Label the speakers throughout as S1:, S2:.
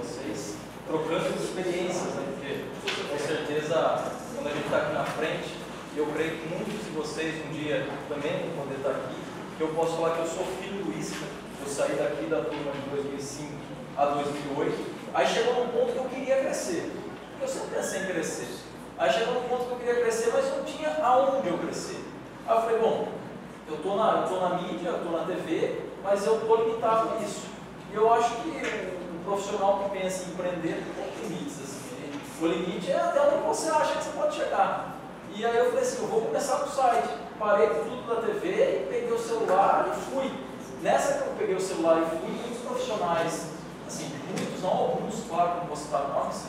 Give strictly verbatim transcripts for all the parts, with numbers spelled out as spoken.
S1: vocês, trocando experiências, né? Porque com certeza, quando a gente está aqui na frente, eu creio que muitos de vocês um dia também vão poder estar aqui, que eu posso falar que eu sou filho do Isca, eu saí daqui da turma de dois mil e cinco a dois mil e oito, aí chegou num ponto que eu queria crescer, eu sempre pensei em crescer, aí chegou num ponto que eu queria crescer, mas não tinha aonde eu crescer. Aí eu falei, bom, eu estou na, eu tô na mídia, eu estou na T V, mas eu estou limitado nisso. E eu acho que um profissional que pensa em empreender não tem limites. Assim. O limite é até onde você acha que você pode chegar. E aí eu falei assim, eu vou começar no site. Parei com tudo da T V e peguei o celular e fui. Nessa que eu peguei o celular e fui, muitos profissionais, assim, muitos, não alguns, claro, não vou citar nomes,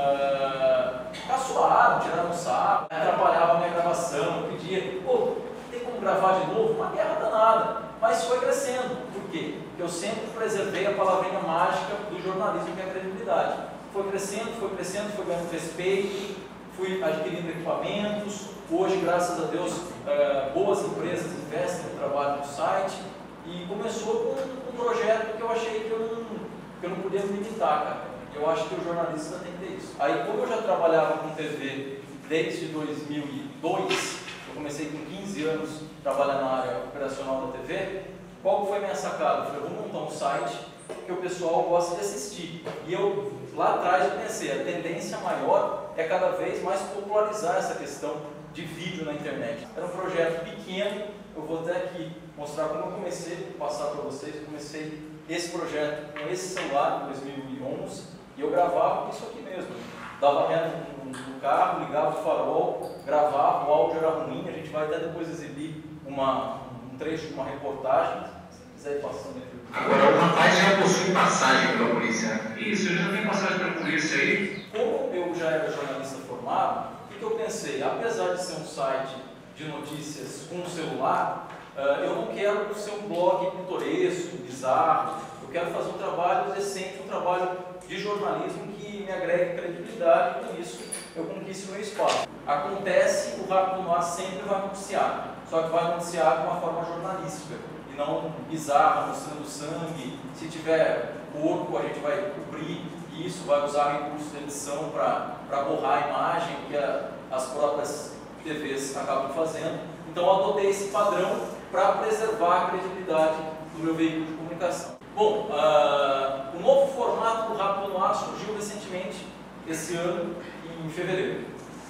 S1: uh, caçoaram, tiraram sarro, atrapalhavam a minha gravação, eu pedia, pô, tem como gravar de novo? Uma guerra danada, mas foi crescendo. Por quê? Porque eu sempre preservei a palavrinha mágica do jornalismo, que é a credibilidade. Foi crescendo, foi crescendo, foi ganhando respeito, fui adquirindo equipamentos. Hoje, graças a Deus, uh, boas empresas investem no trabalho do site. E começou com um projeto que eu achei que eu não, que eu não podia me limitar, cara. Eu acho que o jornalista tem que ter isso. Aí, como eu já trabalhava com T V desde dois mil e dois, eu comecei com quinze anos trabalhando na área operacional da T V, qual foi a minha sacada? Eu falei, vou montar um site que o pessoal gosta de assistir. E eu, lá atrás, eu pensei, a tendência maior é cada vez mais popularizar essa questão de vídeo na internet. Era um projeto pequeno, eu vou até aqui mostrar como eu comecei, vou passar para vocês, eu comecei esse projeto com esse celular em dois mil e onze, e eu gravava isso aqui mesmo. Dava ré no, no carro, ligava o farol, gravava, o áudio era ruim, a gente vai até depois exibir uma, um trecho de uma reportagem, se quiser ir passando aqui.
S2: Agora, o rapaz já possui passagem pela polícia. Isso, ele já tem passagem pela polícia aí.
S1: Como eu já era jornalista formado, o que eu pensei? Apesar de ser um site de notícias com celular, uh, eu não quero ser um blog pitoresco, bizarro, eu quero fazer um trabalho decente, um trabalho de jornalismo que me agregue credibilidade e com isso eu conquisto meu espaço. Acontece, o Rápido no Ar sempre vai noticiar, só que vai noticiar de uma forma jornalística e não bizarra, mostrando sangue. Se tiver corpo, a gente vai cobrir isso, vai usar recursos de edição para borrar a imagem, que a, as próprias T Vs acabam fazendo. Então eu adotei esse padrão para preservar a credibilidade do meu veículo de comunicação. Bom, uh, o novo formato do Rápido no Ar surgiu recentemente, esse ano, em fevereiro.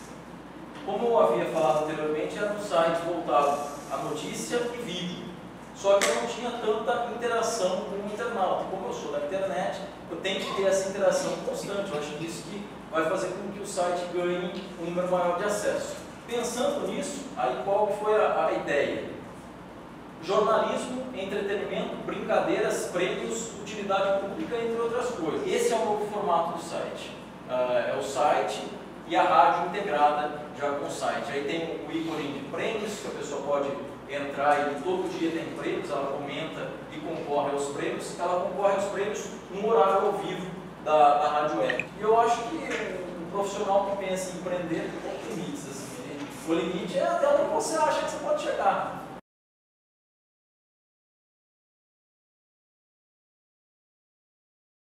S1: Como eu havia falado anteriormente, era um site voltado à notícia e vídeo. Só que eu não tinha tanta interação com o internauta. Como eu sou da internet, eu tenho que ter essa interação constante. Eu acho que isso que vai fazer com que o site ganhe um número maior de acesso. Pensando nisso, aí qual foi a, a ideia? Jornalismo, entretenimento, brincadeiras, prêmios, utilidade pública, entre outras coisas. Esse é o novo formato do site. Uh, é o site e a rádio integrada já com o site. Aí tem o ícone de prêmios, que a pessoa pode entrar e todo dia tem prêmios, ela comenta e concorre aos prêmios. Ela concorre aos prêmios no horário ao vivo da, da Rádio Web. E eu acho que um profissional que pensa em empreender não tem limites. Assim, o limite é até onde você acha que você pode chegar.